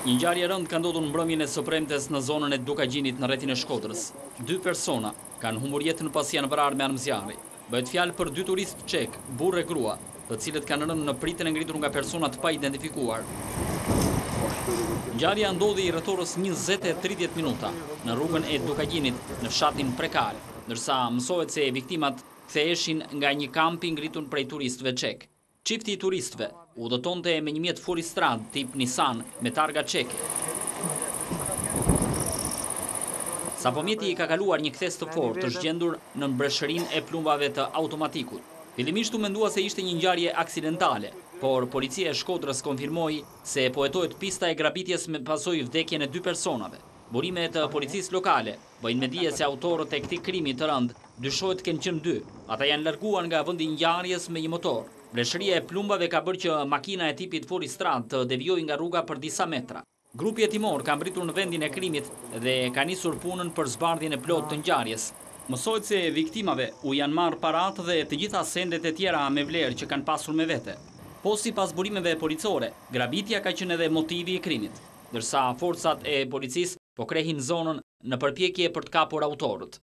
Një ngjarje e rëndë ka ndodhur në mbrëmjen e së premtes në zonën e Dukagjinit në rrethin e Shkodrës. 2 persona kanë humbur jetën pas janë vrarë me armëzjarri. Bëhet fjalë për 2 turistë çek, burrë e grua, të cilët kanë rënë në pritjen e ngritur nga persona të pa identifikuar. Ngjarja ndodhi rreth orës 20:30 minuta në rrugën e Dukagjinit në fshatin Prekal, ndërsa mësohet se viktimat ktheheshin nga një kamp i ngritur prej turistëve çek. Çifti i turistëve udhëtonte me një mjet furistrad tip Nissan me targa çeke. Sapo mjeti i ka kaluar një kthes të fortë të zgjendur në breshërinë e plumbave të automatikut. Fillimisht u mendua se ishte një ngjarje aksidentale, por policia e Shkodrës konfirmoi se po hetohet pista e grabitjes me pasojë vdekjen e 2 personave. Burimet e policisë lokale bëjnë me dije se autorët e këtij krimi të rënd dyshohet të kenë qenë 2. Ata janë larguar nga vendi i ngjarjes me një motor. Breshëria e plumbave ka bërë që makina e tipit furistrad të devijojë nga rruga për disa metra. Grupi hetimor ka mbritur në vendin e krimit dhe ka nisur punën për zbardhjen e plotë të ngjarjes. Mësohet se viktimave u janë marrë paratë dhe të gjitha sendet e tjera me vlerë që kanë pasur me vete. Po sipas burimeve policore, grabitja ka qenë edhe motivi i krimit, ndërsa forcat e policisë po krehin zonën në përpjekje për të kapur autorët.